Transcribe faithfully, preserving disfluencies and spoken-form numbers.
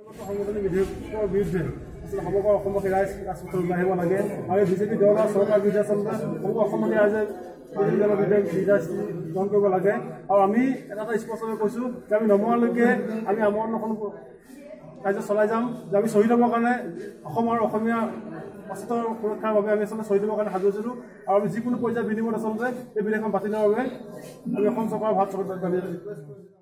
সংবিধানিক বিধেয়কৰ বিৰুদ্ধে সমগ্ৰ অসমবাসী ৰাইজ ৰাজপথত ওলাই আহিব লাগে আৰু বিজেপি দল আৰু চৰকাৰ বিৰুদ্ধে আচলতে সমগ্ৰ অসমবাসী ৰাইজে দলৰ বিৰুদ্ধে গ্ৰহণ কৰিব লাগে আৰু আমি এটা এটা স্পষ্টকৈ কৈছোঁ যে আমি নমৰালৈকে আমি আমৰণখন কাৰ্য চলাই যাম যে আমি শ্বহীদ হ'বৰ কাৰণে অসম আৰু অসমীয়া অস্তিত্বৰ সুৰক্ষাৰ বাবে আমি আচলতে শ্বহীদ হ'বৰ কাৰণে সাজু হৈছিলোঁ আৰু আমি যিকোনো পৰ্যায়ৰ বিনিময়ত আচলতে এই বিধেয়কখন বাতিলৰ বাবে আমি অসম চৰকাৰৰ ভাৰত চৰকাৰ দাবী